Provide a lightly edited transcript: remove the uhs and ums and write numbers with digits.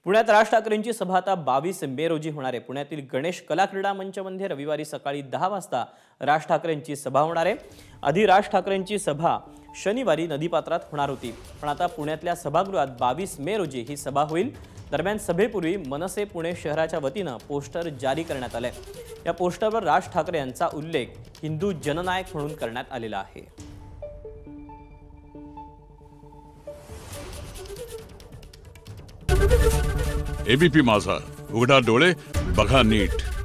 पुण्यात राज ठाकरेंची सभा आता 22 मे रोजी होणार आहे। पुण्यातील गणेश कला क्रीडा मंचमध्ये रविवारी सकाळी 10 वाजता राज ठाकरेंची सभा होणार आहे। आधी राज ठाकरेंची सभा शनिवारी नदीपात्रात होणार होती, पण आता पुण्यातल्या सभागृहात 22 मे रोजी ही सभा होईल। दरम्यान सभेपूर्वी मनसे पुणे शहराच्या वतीने पोस्टर जारी करण्यात आले। या पोस्टरवर राज ठाकरे यांचा उल्लेख हिंदू जननायक म्हणून करण्यात आलेला आहे। एबीपी माझा, उघडा डोळे बघा नीट।